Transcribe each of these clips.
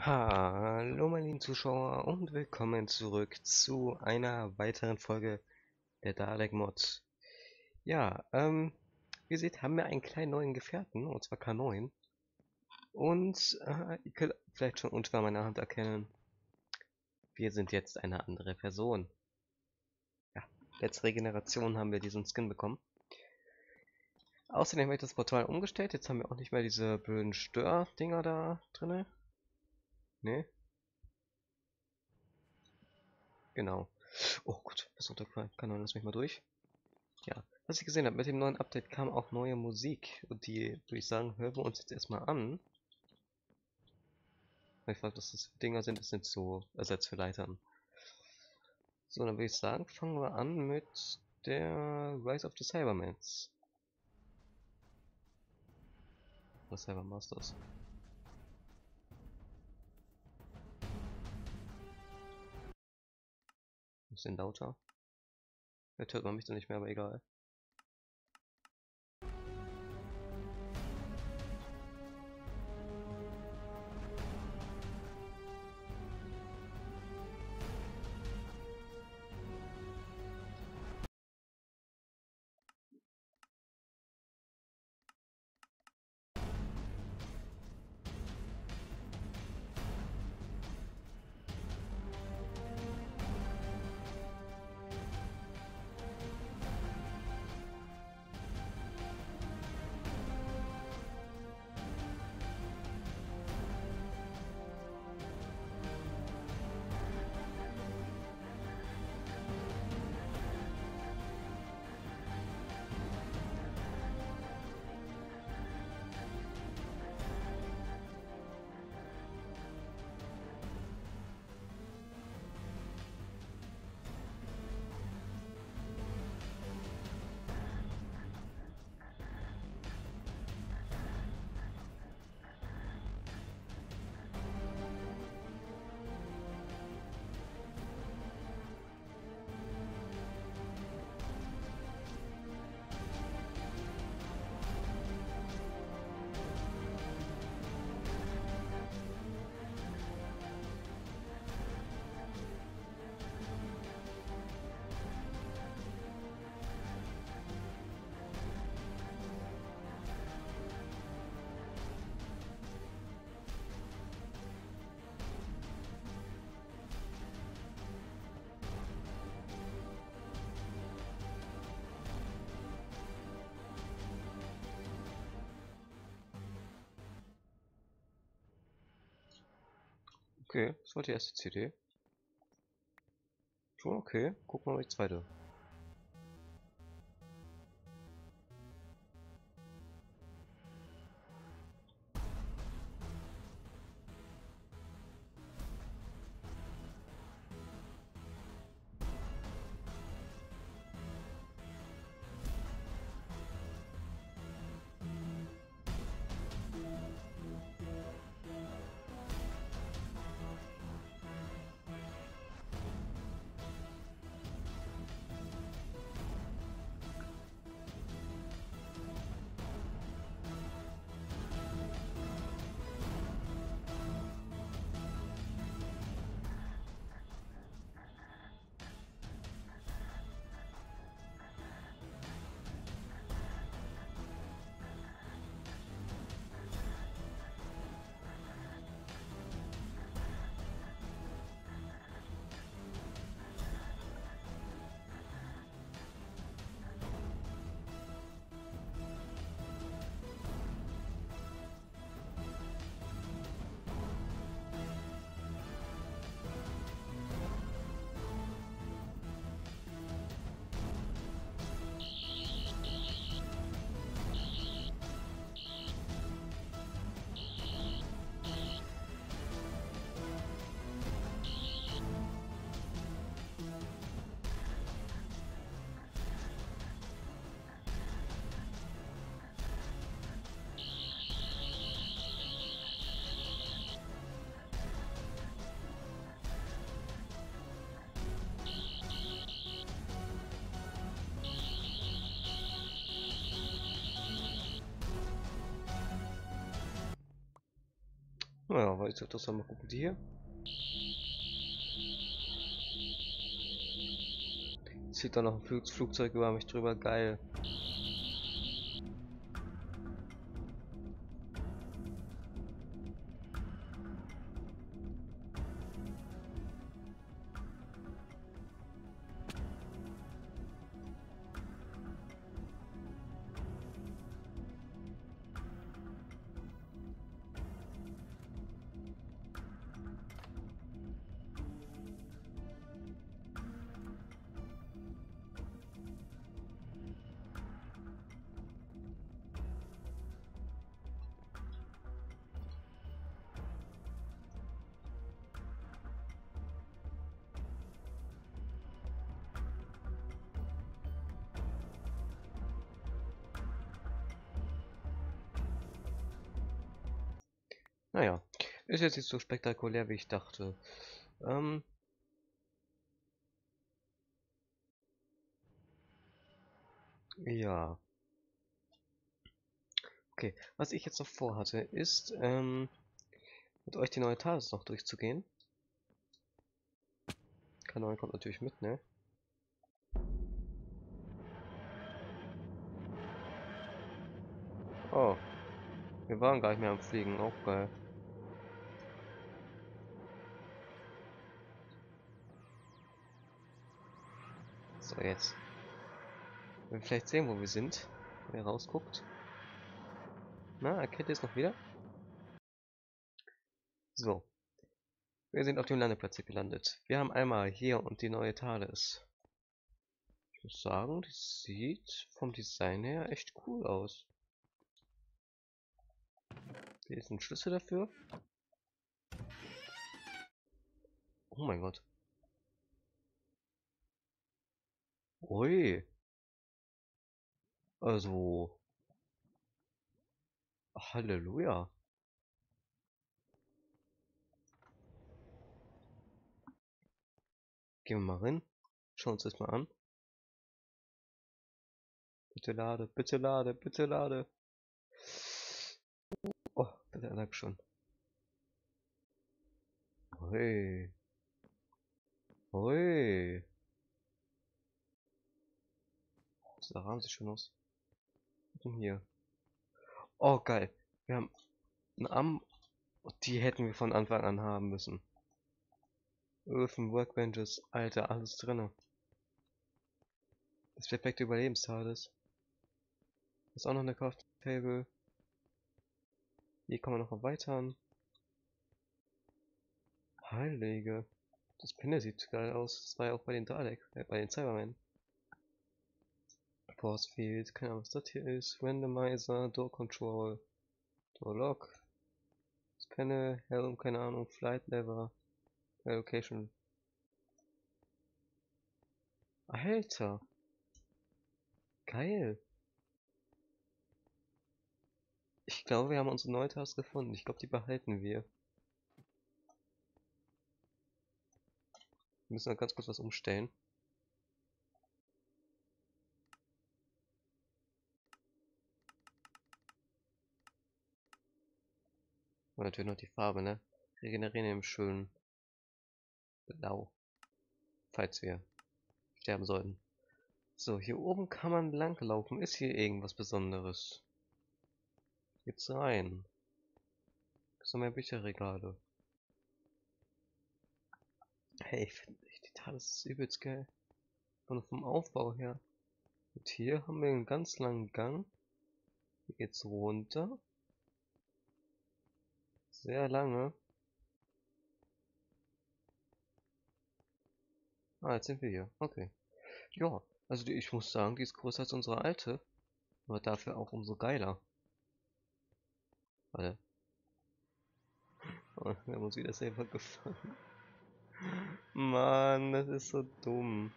Hallo meine lieben Zuschauer und willkommen zurück zu einer weiteren Folge der Dalek Mod. Ja, wie ihr seht, haben wir einen kleinen neuen Gefährten, und zwar K9. Und ihr könnt vielleicht schon unter meiner Hand erkennen, wir sind jetzt eine andere Person. Ja, letzte Regeneration haben wir diesen Skin bekommen. Außerdem habe ich das Portal umgestellt, jetzt haben wir auch nicht mehr diese blöden Stör-Dinger da drinne. Ne, genau. Oh Gott, was ist runtergefallen? K9, lass mich mal durch. Ja, was ich gesehen habe, mit dem neuen Update kam auch neue Musik. Und die, würde ich sagen, hören wir uns jetzt erstmal an. Weil ich frage, dass das Dinger sind, das sind so Ersatz für Leitern. So, dann würde ich sagen, fangen wir an mit der Rise of the Cybermans. Oder Cybermasters. Bisschen lauter. Jetzt hört man mich dann nicht mehr, aber egal. Okay, das war die erste CD. Schon okay. Gucken wir mal die zweite. Naja, weiß ich, das mal gucken die hier. Zieht da noch ein Flugzeug über mich drüber, geil. Naja, ist jetzt nicht so spektakulär, wie ich dachte. Ähm, ja. Okay, was ich jetzt noch vorhatte, ist, mit euch die neue TARDIS noch durchzugehen. Kanal kommt natürlich mit, ne? Oh, wir waren gar nicht mehr am Fliegen, auch geil. So, jetzt. Wenn wir vielleicht sehen, wo wir sind, wenn ihr rausguckt. Na, erkennt ihr es noch wieder? So, wir sind auf dem Landeplatz gelandet. Wir haben einmal hier und die neue TARDIS. Ich muss sagen, die sieht vom Design her echt cool aus. Hier ist ein Schlüssel dafür. Oh mein Gott. Ui. Also, Halleluja. Gehen wir mal rein. Schauen uns das mal an. Bitte lade, bitte lade, bitte lade. Oh, bitte lag schon. Ui. Ui. Der Rahmen sieht schon aus. Was denn hier? Oh, geil. Wir haben einen Arm. Die hätten wir von Anfang an haben müssen. Öfen, Workbenches, Alter, alles drinne. Das perfekte Überlebenstales. Ist auch noch eine Craft Table. Hier kann man noch erweitern. Heilige. Das Panel sieht geil aus. Das war ja auch bei den Dalek, bei den Cybermen. Force Field, keine Ahnung was das hier ist. Randomizer, Door Control, Door Lock. Das Panel, Helm, keine Ahnung, Flight Lever, Location. Alter, geil. Ich glaube, wir haben unsere neue Task gefunden. Ich glaube, die behalten wir. Wir müssen da ganz kurz was umstellen. Und natürlich noch die Farbe, ne? Regenerieren im schönen Blau. Falls wir sterben sollten. So, hier oben kann man lang laufen. Ist hier irgendwas Besonderes? Jetzt rein. Das sind mehr Bücherregale. Hey, ich finde echt, die TARDIS ist übelst geil. Und vom Aufbau her. Und hier haben wir einen ganz langen Gang. Hier geht's runter. Sehr lange. Ah, jetzt sind wir hier. Okay. Ja, also ich muss sagen, die ist größer als unsere alte. Aber dafür auch umso geiler. Warte. Oh, wir haben uns wieder selber gefangen. Mann, das ist so dumm.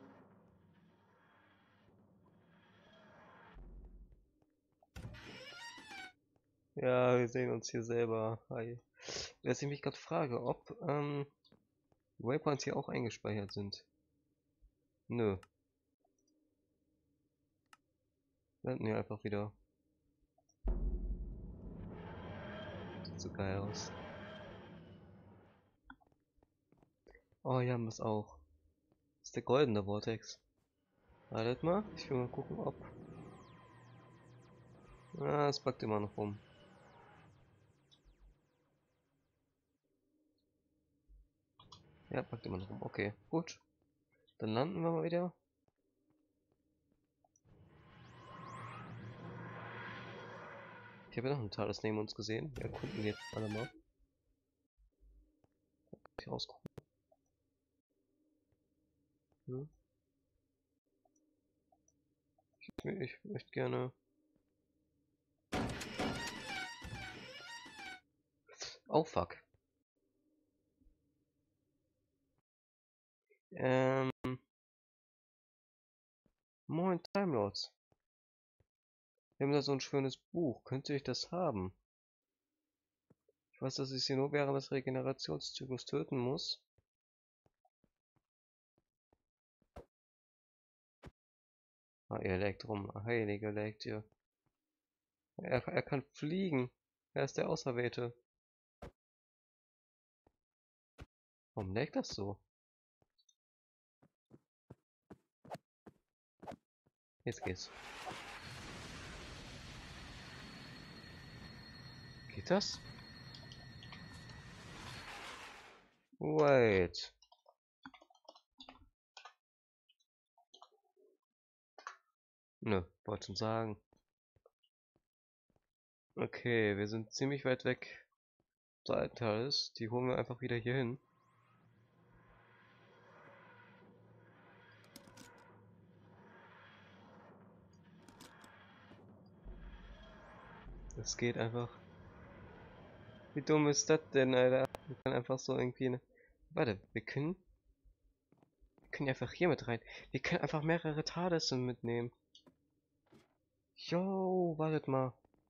Ja, wir sehen uns hier selber. Hi. Dass ich mich gerade frage, ob Waypoints hier auch eingespeichert sind. Nö. Landen hier einfach wieder. Sieht so geil aus. Oh, hier haben wir es auch. Das ist der goldene Vortex. Wartet mal, ich will mal gucken, ob... Ah, es backt immer noch rum. Ja, backt immer noch rum. Okay, gut. Dann landen wir mal wieder. Ich habe ja noch ein Tages neben uns gesehen. Wir erkunden jetzt alle mal. Ich rausgucken. Hm? Ich möchte gerne... Oh, fuck. Ähm... Moin, Timelords. Wir haben da so ein schönes Buch. Könnte ich das haben? Ich weiß, dass ich sie nur während des Regenerationszyklus töten muss. Ah, ihr legt rum. Heilige legt ihr. Er kann fliegen. Er ist der Auserwählte. Warum legt das so? Jetzt geht's. Geht das? Wait. Nö, wollte schon sagen. Okay, wir sind ziemlich weit weg. Der alten Teils. Die holen wir einfach wieder hier hin. Das geht einfach. Wie dumm ist das denn, Alter? Wir können einfach so irgendwie eine... Warte, wir können einfach hier mit rein. Wir können einfach mehrere TARDISen mitnehmen. Yo, wartet mal.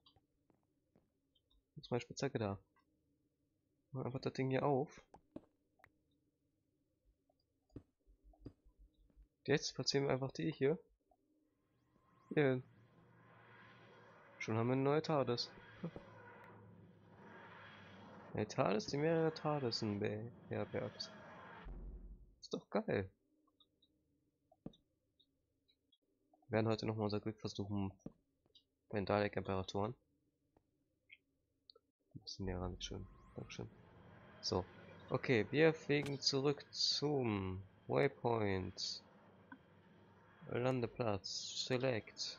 Jetzt mal Spitzhacke da. Mal einfach das Ding hier auf. Jetzt platzieren wir einfach die hier. Hier. Schon haben wir eine neue TARDIS. Eine TARDIS, die mehrere TARDISen beherbergt. Ist doch geil. Wir werden heute nochmal unser Glück versuchen bei den Dalek-Imperatoren. Ein bisschen näher ran, schön. Dankeschön. So. Okay, wir fliegen zurück zum Waypoint. Landeplatz. Select.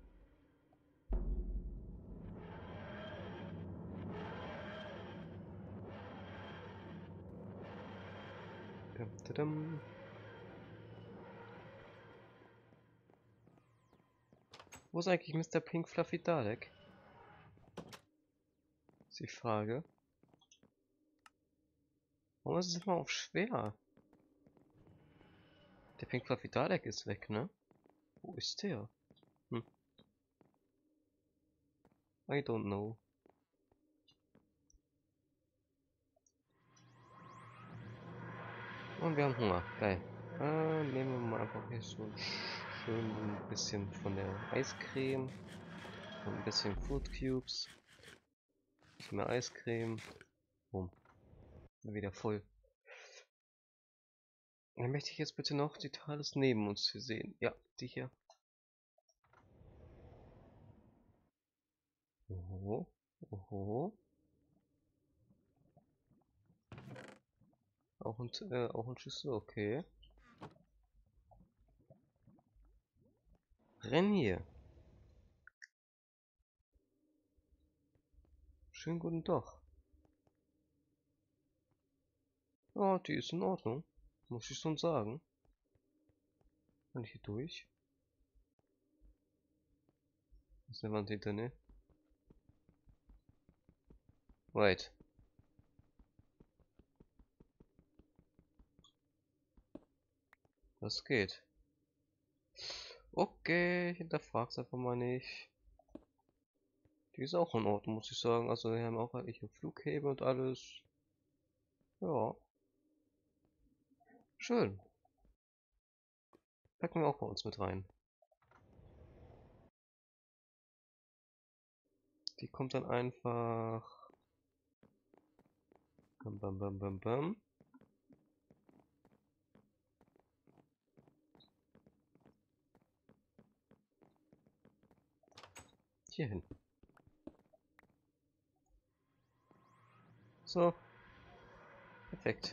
Dum, dum. Wo ist eigentlich Mr. Pink Fluffy Dalek? Ist die Frage. Warum ist es immer auf schwer? Der Pink Fluffy Dalek ist weg, ne? Wo ist der? Hm. I don't know. Und wir haben Hunger. Geil. Nehmen wir mal einfach hier so schön ein bisschen von der Eiscreme. Und ein bisschen Food Cubes. Ein bisschen mehr Eiscreme. Boom. Wieder voll. Dann möchte ich jetzt bitte noch die Thales neben uns hier sehen. Ja, die hier. Oho. Oho. Auch ein Schlüssel, okay. Renn hier. Schönen guten Tag. Ja, die ist in Ordnung. Muss ich schon sagen. Kann ich hier durch? Ist eine Wand hinter, ne? Wait. Das geht. Okay, hinterfrag's einfach mal nicht. Die ist auch in Ordnung, muss ich sagen. Also wir haben auch eigentlich Flughäfen und alles. Ja, schön. Packen wir auch bei uns mit rein. Die kommt dann einfach... Bam, bam, bam, bam, bam. hier hin. So. Perfekt.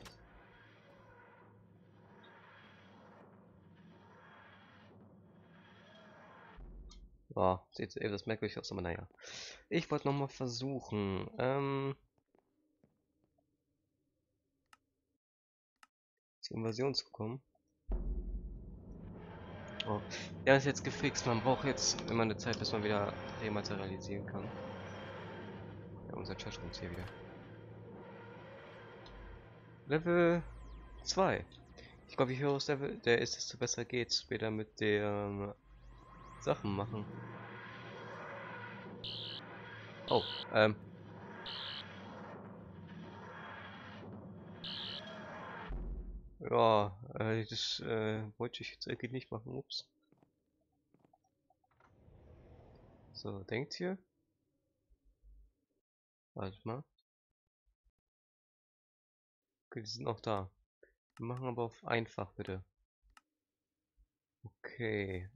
Oh, sieht etwas merkwürdig aus, aber naja. Ich wollte nochmal versuchen, zur Invasion zu kommen. Oh. Ja, ist jetzt gefixt. Man braucht jetzt immer eine Zeit, bis man wieder rematerialisieren kann. Ja, unser Chat kommt hier wieder. Level 2. Ich glaube, je höher das Level der ist, desto besser geht's später mit den Sachen machen. Oh, ja, das wollte ich jetzt eigentlich nicht machen. Ups. So, denkt ihr? Warte mal. Okay, die sind noch da. Wir machen aber auf einfach, bitte. Okay,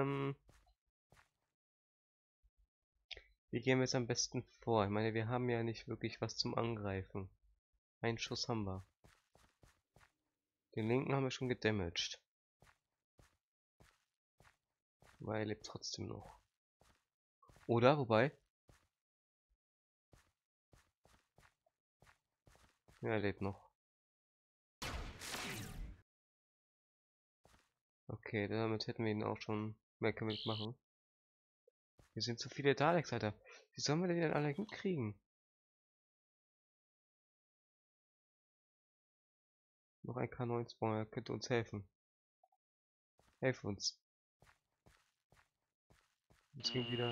wie gehen wir jetzt am besten vor? Ich meine, wir haben ja nicht wirklich was zum Angreifen. Einen Schuss haben wir. Den linken haben wir schon gedamaged. Weil er lebt trotzdem noch. Oder? Wobei? Ja, er lebt noch. Okay, damit hätten wir ihn auch schon. Mehr können wir nicht machen. Wir sind zu viele Daleks, Alter. Wie sollen wir denn alle hinkriegen? Noch ein K9 Spawner könnte uns helfen. Helf uns. Jetzt ging wieder.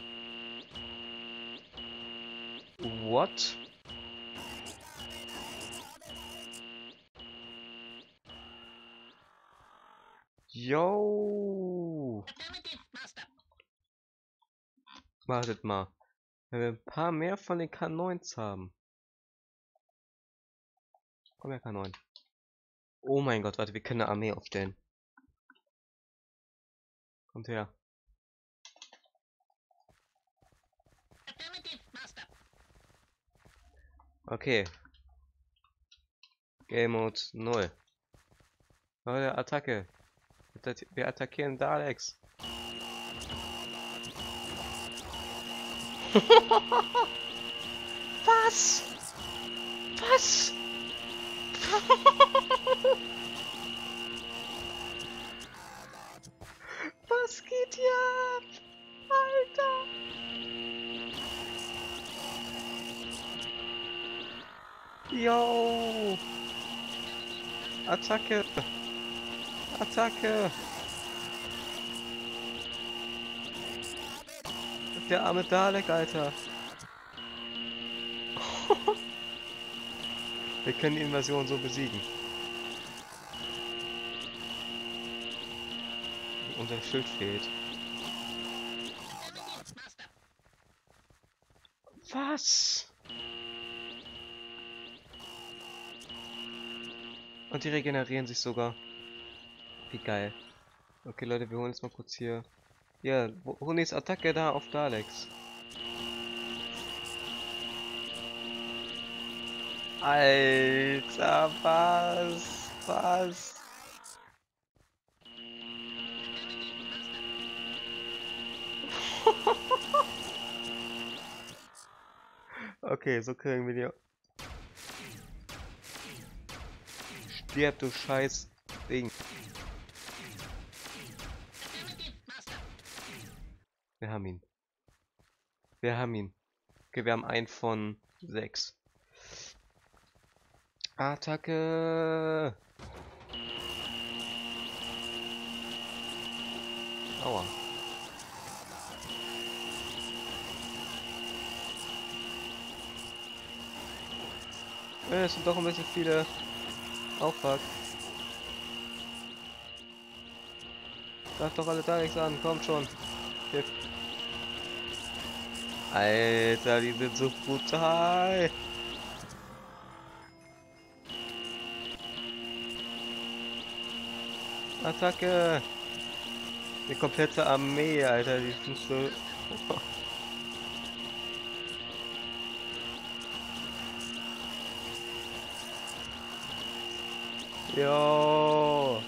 What? Yo! Wartet mal. Wenn wir ein paar mehr von den K9s haben. Komm her, K9. Oh mein Gott, warte, wir können eine Armee aufstellen. Kommt her. Okay. Game Mode 0. Neue Attacke. Wir attackieren Daleks. Was? Was? Was geht hier ab? Alter! Yo! Attacke! Attacke! Der arme Dalek, Alter! Wir können die Invasion so besiegen. Unser Schild fehlt. Was? Und die regenerieren sich sogar. Wie geil. Okay, Leute, wir holen jetzt mal kurz hier. Ja, holen jetzt Attacke da auf Daleks. Alter, was? Was? Okay, so kriegen wir die. Stirb, du scheiß Ding. Wir haben ihn. Wir haben ihn. Okay, wir haben einen von 6. Attacke! Aua. Es sind doch ein bisschen viele. Oh fuck. Greif doch alle Daleks an, kommt schon. Hier. Alter, die sind so brutal. Attacke! Die komplette Armee, Alter, die sind so. Jo!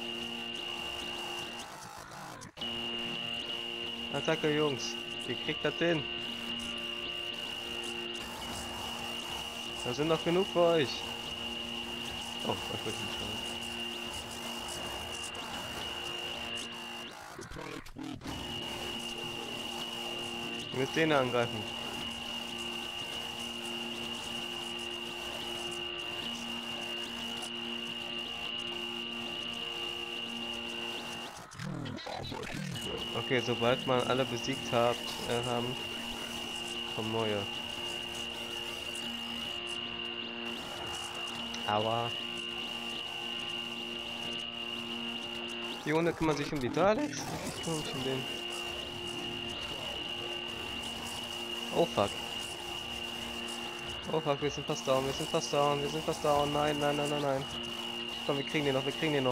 Attacke, Jungs! Ihr kriegt das hin! Da sind noch genug für euch! Oh, ich wollte nicht schauen. Ihr müsst den angreifen. Okay, sobald man alle besiegt haben, kommen neue. Aua. Die Hunde kümmern sich um die Daleks. Ich kümmere mich um den. Oh fuck. Oh fuck, wir sind fast down, wir sind fast down, wir sind fast down. Nein, nein, nein, nein, nein. Komm, wir kriegen den noch, wir kriegen den noch.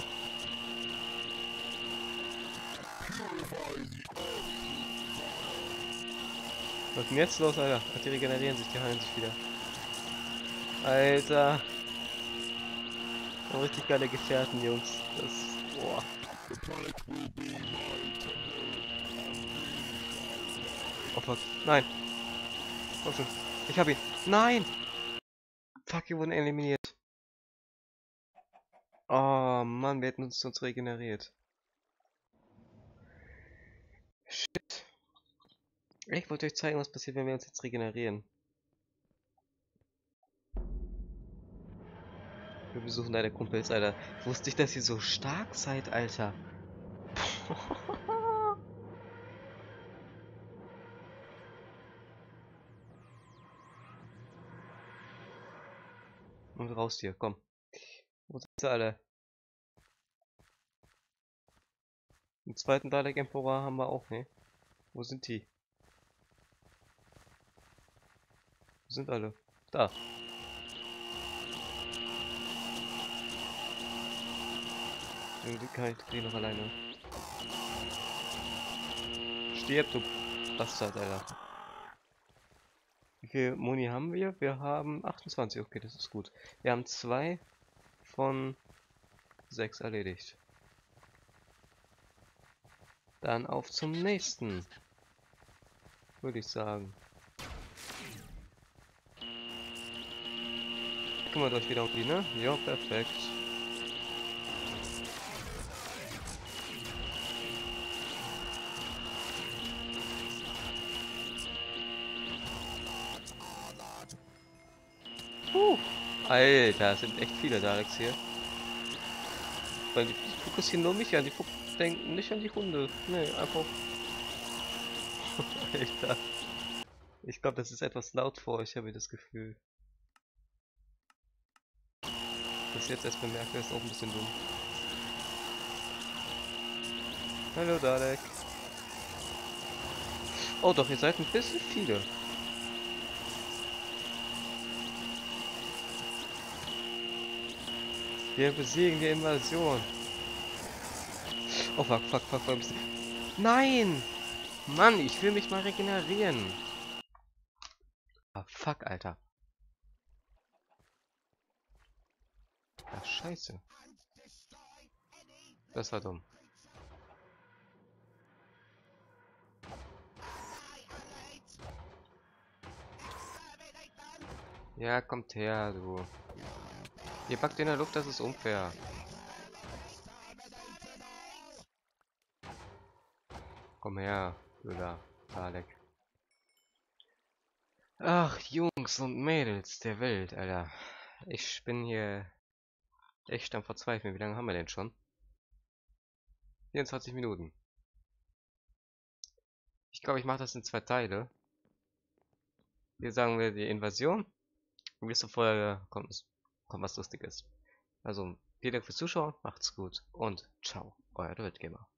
Was ist denn jetzt los, Alter? Ach, die regenerieren sich, die heilen sich wieder. Alter. Richtig geile Gefährten, Jungs. Das. Boah. Oh fuck. Nein. Oh, schon. Ich hab ihn. Nein! Fuck, wir wurden eliminiert. Oh Mann, wir hätten uns regeneriert. Shit. Ich wollte euch zeigen, was passiert, wenn wir uns jetzt regenerieren. Wir besuchen deine Kumpels, Alter. Wusste ich, dass ihr so stark seid, Alter. Und raus hier, komm. Wo sind sie alle? Den zweiten Dalek Emperor haben wir auch, ne? Wo sind die? Wo sind alle? Da. Irgendwie kann ich die noch alleine. Stirb, du Bastard, Alter. Wie viel Moni haben wir? Wir haben 28, okay, das ist gut. Wir haben 2 von 6 erledigt. Dann auf zum nächsten. Würde ich sagen. Kümmert euch wieder um die, ne? Ja, perfekt. Alter, es sind echt viele Daleks hier. Weil die fokussieren nur mich an, die denken nicht an die Hunde. Nee, einfach. Alter. Ich glaube, das ist etwas laut für euch, habe ich das Gefühl. Das ich jetzt erst bemerke, ist auch ein bisschen dumm. Hallo Dalek. Oh doch, ihr seid ein bisschen viele. Wir besiegen die Invasion. Oh fuck, fuck, fuck, fuck. Nein! Mann, ich will mich mal regenerieren. Ah, fuck, Alter. Ach, scheiße. Das war dumm. Ja, kommt her, du. Ihr packt in der Luft, das ist unfair. Komm her, blöder Dalek. Ach, Jungs und Mädels der Welt, Alter. Ich bin hier echt am Verzweifeln. Wie lange haben wir denn schon? 24 Minuten. Ich glaube, ich mache das in 2 Teile. Hier sagen wir die Invasion. Und nächste Folge kommt was Lustiges. Also, vielen Dank fürs Zuschauen, macht's gut und ciao, euer Weltgamer.